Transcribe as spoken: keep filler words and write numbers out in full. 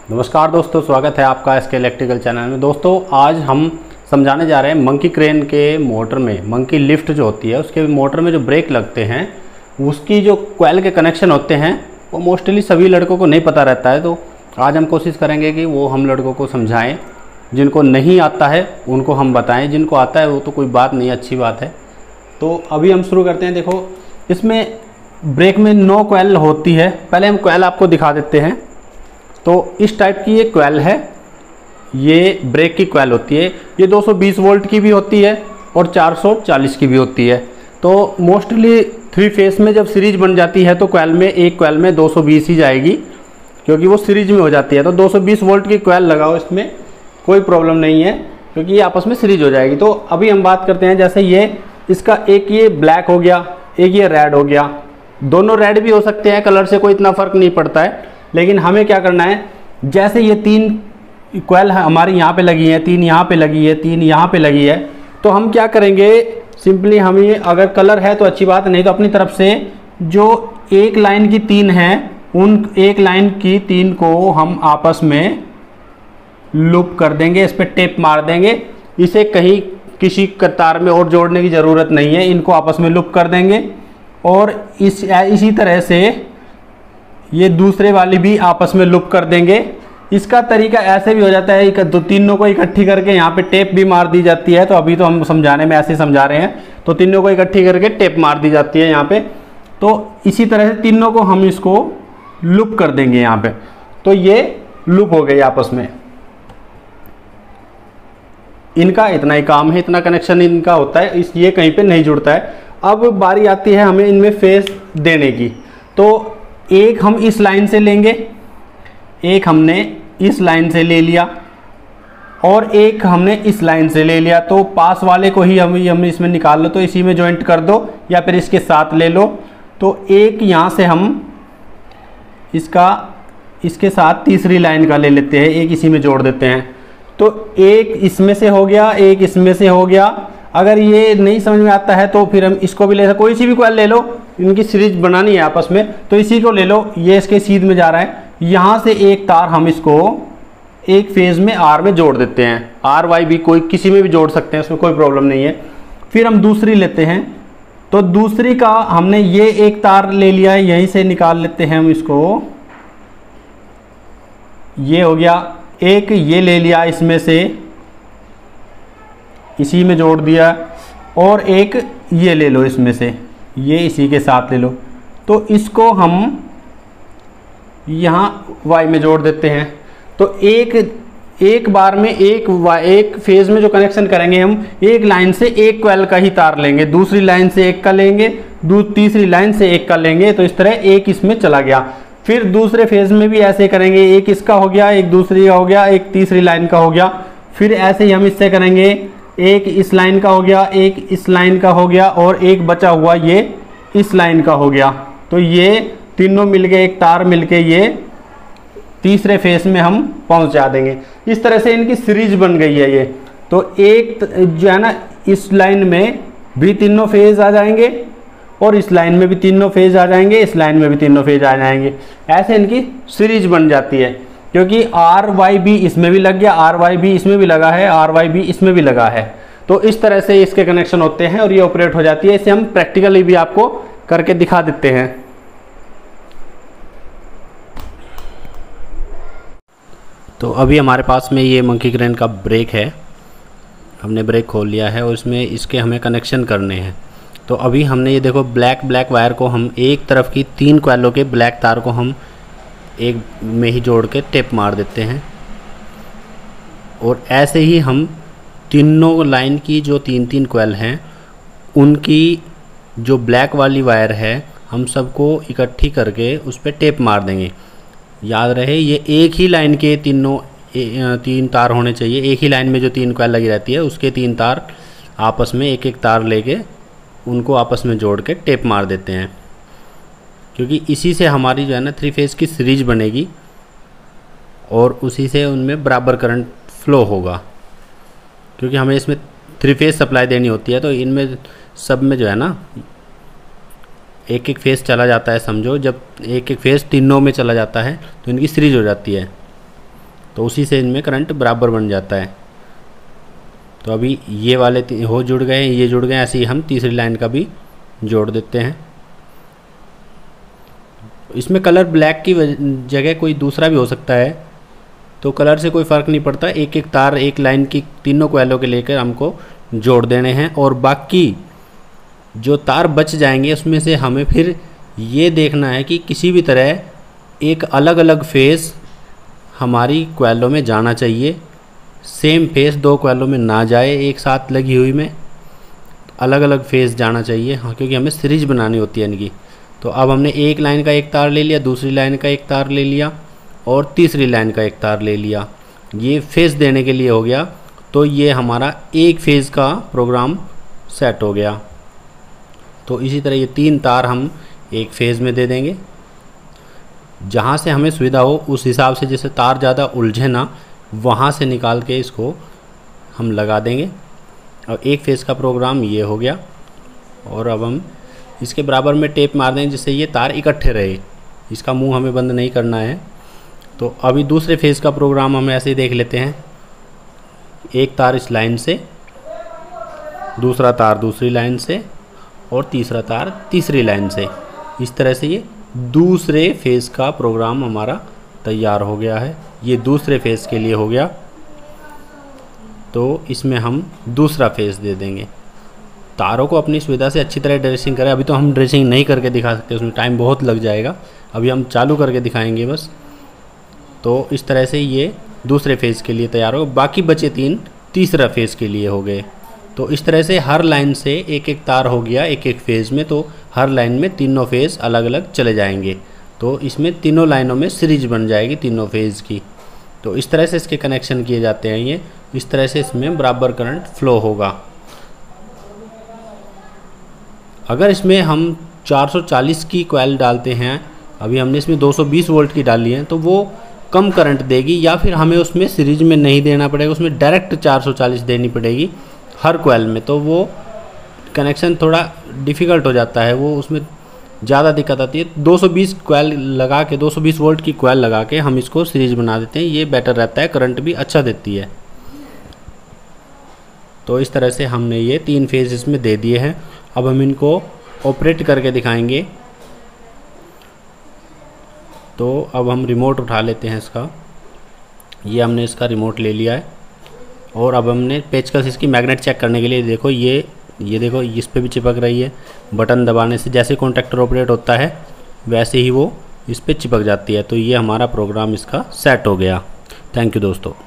नमस्कार दोस्तों, स्वागत है आपका एसके इलेक्ट्रिकल चैनल में। दोस्तों आज हम समझाने जा रहे हैं मंकी क्रेन के मोटर में, मंकी लिफ्ट जो होती है उसके मोटर में जो ब्रेक लगते हैं उसकी जो कॉइल के कनेक्शन होते हैं वो मोस्टली सभी लड़कों को नहीं पता रहता है। तो आज हम कोशिश करेंगे कि वो हम लड़कों को समझाएं, जिनको नहीं आता है उनको हम बताएं, जिनको आता है वो तो कोई बात नहीं, अच्छी बात है। तो अभी हम शुरू करते हैं। देखो इसमें ब्रेक में नौ कॉइल होती है। पहले हम कॉइल आपको दिखा देते हैं। तो इस टाइप की ये कॉइल है, ये ब्रेक की कॉइल होती है। ये दो सौ बीस वोल्ट की भी होती है और चार सौ चालीस की भी होती है। तो मोस्टली थ्री फेस में जब सीरीज बन जाती है तो कॉइल में एक कॉइल में दो सौ बीस ही जाएगी, क्योंकि वो सीरीज में हो जाती है। तो दो सौ बीस वोल्ट की कॉइल लगाओ, इसमें कोई प्रॉब्लम नहीं है, क्योंकि ये आपस में सीरीज हो जाएगी। तो अभी हम बात करते हैं, जैसे ये इसका एक ये ब्लैक हो गया, एक ये रेड हो गया। दोनों रेड भी हो सकते हैं, कलर से कोई इतना फ़र्क नहीं पड़ता है। लेकिन हमें क्या करना है, जैसे ये तीन कॉइल हमारी यहाँ पे लगी है, तीन यहाँ पे लगी है, तीन यहाँ पे लगी है, तो हम क्या करेंगे, सिंपली हमें अगर कलर है तो अच्छी बात, नहीं तो अपनी तरफ से जो एक लाइन की तीन है उन एक लाइन की तीन को हम आपस में लूप कर देंगे, इस पर टेप मार देंगे। इसे कहीं किसी कतार में और जोड़ने की ज़रूरत नहीं है, इनको आपस में लूप कर देंगे। और इस इसी तरह से ये दूसरे वाली भी आपस में लूप कर देंगे। इसका तरीका ऐसे भी हो जाता है, दो तीनों को इकट्ठी करके यहाँ पे टेप भी मार दी जाती है। तो अभी तो हम समझाने में ऐसे समझा रहे हैं, तो तीनों को इकट्ठी करके टेप मार दी जाती है यहाँ पे। तो इसी तरह से तीनों को हम इसको लूप कर देंगे यहाँ पे, तो ये लूप हो गई आपस में। इनका इतना ही काम है, इतना कनेक्शन इनका होता है, इस ये कहीं पे नहीं जुड़ता है। अब बारी आती है हमें इनमें फेस देने की। तो एक हम इस लाइन से लेंगे, एक हमने इस लाइन से ले लिया और एक हमने इस लाइन से ले लिया। तो पास वाले को ही हम हम इसमें निकाल लो, तो इसी में जॉइंट कर दो या फिर इसके साथ ले लो। तो एक यहाँ से हम इसका इसके साथ तीसरी लाइन का ले लेते हैं, एक इसी में जोड़ देते हैं। तो एक इसमें से हो गया, एक इसमें से हो गया। अगर ये नहीं समझ में आता है तो फिर हम इसको भी ले सकते, कोई सी भी कॉइल ले लो, इनकी सीरीज बनानी है आपस में, तो इसी को ले लो। ये इसके सीध में जा रहा है, यहाँ से एक तार हम इसको एक फेज में आर में जोड़ देते हैं। आर वाई भी कोई किसी में भी जोड़ सकते हैं, उसमें कोई प्रॉब्लम नहीं है। फिर हम दूसरी लेते हैं, तो दूसरी का हमने ये एक तार ले लिया है, यहीं से निकाल लेते हैं हम इसको। ये हो गया, एक ये ले लिया इसमें से, इसी में जोड़ दिया, और एक ये ले लो इसमें से, ये इसी के साथ ले लो। तो इसको हम यहाँ वाई में जोड़ देते हैं। तो एक एक बार में एक वाई एक फेज में जो कनेक्शन करेंगे, हम एक लाइन से एक कॉइल का ही तार लेंगे, दूसरी लाइन से एक का लेंगे, दू तीसरी लाइन से एक का लेंगे। तो इस तरह एक इसमें चला गया। फिर दूसरे फेज में भी ऐसे करेंगे, एक इसका हो गया, एक दूसरी का हो गया, एक तीसरी लाइन का हो गया। फिर ऐसे ही हम इससे करेंगे, एक इस लाइन का हो गया, एक इस लाइन का हो गया, और एक बचा हुआ ये इस लाइन का हो गया। तो ये तीनों मिलके एक तार मिलके ये तीसरे फेस में हम पहुंचा देंगे। इस तरह से इनकी सीरीज बन गई है ये। तो एक जो है ना, इस लाइन में भी तीनों फेज आ जाएंगे और इस लाइन में भी तीनों फेज आ जाएंगे, इस लाइन में भी तीनों फेज आ जाएंगे। ऐसे इनकी सीरीज बन जाती है, क्योंकि आर वाई भी इसमें भी लग गया, आर वाई भी इसमें भी लगा है, आर वाई भी इसमें भी लगा है। तो इस तरह से इसके कनेक्शन होते हैं और ये ऑपरेट हो जाती है। इसे हम प्रैक्टिकली भी आपको करके दिखा देते हैं। तो अभी हमारे पास में ये मंकी क्रेन का ब्रेक है, हमने ब्रेक खोल लिया है और इसमें इसके हमें कनेक्शन करने हैं। तो अभी हमने ये देखो, ब्लैक ब्लैक वायर को हम एक तरफ की तीन कॉइलों के ब्लैक तार को हम एक में ही जोड़ के टेप मार देते हैं। और ऐसे ही हम तीनों लाइन की जो तीन तीन कॉइल हैं उनकी जो ब्लैक वाली वायर है हम सबको इकट्ठी करके उस पर टेप मार देंगे। याद रहे ये एक ही लाइन के तीनों तीन तार होने चाहिए। एक ही लाइन में जो तीन कॉइल लगी रहती है उसके तीन तार आपस में एक एक तार लेके उनको आपस में जोड़ के टेप मार देते हैं, क्योंकि इसी से हमारी जो है ना थ्री फेज की सीरीज बनेगी और उसी से उनमें बराबर करंट फ्लो होगा। क्योंकि हमें इसमें थ्री फेज सप्लाई देनी होती है, तो इनमें सब में जो है ना एक एक फेस चला जाता है। समझो जब एक एक फेस तीनों में चला जाता है तो इनकी सीरीज हो जाती है। तो उसी से इनमें करंट बराबर बन जाता है। तो अभी ये वाले हो जुड़ गए, ये जुड़ गए, ऐसे ही हम तीसरी लाइन का भी जोड़ देते हैं। इसमें कलर ब्लैक की जगह कोई दूसरा भी हो सकता है, तो कलर से कोई फ़र्क नहीं पड़ता। एक एक तार एक लाइन की तीनों कोयलों के लेकर हमको जोड़ देने हैं, और बाकी जो तार बच जाएंगे उसमें से हमें फिर ये देखना है कि किसी भी तरह एक अलग अलग फेज़ हमारी कोयलों में जाना चाहिए। सेम फेज़ दो कोयलों में ना जाए, एक साथ लगी हुई में अलग अलग फेज़ जाना चाहिए। हाँ, क्योंकि हमें सीरीज बनानी होती है इनकी। तो अब हमने एक लाइन का एक तार ले लिया, दूसरी लाइन का एक तार ले लिया और तीसरी लाइन का एक तार ले लिया। ये फेज़ देने के लिए हो गया। तो ये हमारा एक फेज़ का प्रोग्राम सेट हो गया। तो इसी तरह ये तीन तार हम एक फेज़ में दे देंगे। जहाँ से हमें सुविधा हो उस हिसाब से, जैसे तार ज़्यादा उलझे ना, वहाँ से निकाल के इसको हम लगा देंगे। और एक फेज़ का प्रोग्राम ये हो गया। और अब हम इसके बराबर में टेप मार देंगे जिससे ये तार इकट्ठे रहे। इसका मुंह हमें बंद नहीं करना है। तो अभी दूसरे फेज़ का प्रोग्राम हम ऐसे ही देख लेते हैं। एक तार इस लाइन से, दूसरा तार दूसरी लाइन से और तीसरा तार तीसरी लाइन से। इस तरह से ये दूसरे फेज़ का प्रोग्राम हमारा तैयार हो गया है। ये दूसरे फेज़ के लिए हो गया। तो इसमें हम दूसरा फेज़ दे देंगे। तारों को अपनी सुविधा से अच्छी तरह ड्रेसिंग करें। अभी तो हम ड्रेसिंग नहीं करके दिखा सकते, उसमें टाइम बहुत लग जाएगा। अभी हम चालू करके दिखाएंगे बस। तो इस तरह से ये दूसरे फेज़ के लिए तैयार हो। बाकी बचे तीन तीसरा फेज़ के लिए हो गए। तो इस तरह से हर लाइन से एक एक तार हो गया एक एक फेज़ में। तो हर लाइन में तीनों फेज़ अलग अलग चले जाएंगे। तो इसमें तीनों लाइनों में सीरीज बन जाएगी तीनों फेज़ की। तो इस तरह से इसके कनेक्शन किए जाते हैं। ये इस तरह से इसमें बराबर करंट फ्लो होगा। अगर इसमें हम चार सौ चालीस की कॉइल डालते हैं, अभी हमने इसमें दो सौ बीस वोल्ट की डाली है, तो वो कम करंट देगी। या फिर हमें उसमें सीरीज में नहीं देना पड़ेगा, उसमें डायरेक्ट चार सौ चालीस देनी पड़ेगी हर कॉइल में। तो वो कनेक्शन थोड़ा डिफ़िकल्ट हो जाता है, वो उसमें ज़्यादा दिक्कत आती है। दो सौ बीस कॉइल लगा के, दो सौ बीस वोल्ट की कॉइल लगा के हम इसको सीरीज बना देते हैं। ये बेटर रहता है, करंट भी अच्छा देती है। तो इस तरह से हमने ये तीन फेज़ इसमें दे दिए हैं। अब हम इनको ऑपरेट करके दिखाएंगे। तो अब हम रिमोट उठा लेते हैं इसका। ये हमने इसका रिमोट ले लिया है। और अब हमने पेचकस इसकी मैग्नेट चेक करने के लिए, देखो ये ये देखो इस पे भी चिपक रही है। बटन दबाने से जैसे कॉन्टैक्टर ऑपरेट होता है वैसे ही वो इस पे चिपक जाती है। तो ये हमारा प्रोग्राम इसका सेट हो गया। थैंक यू दोस्तों।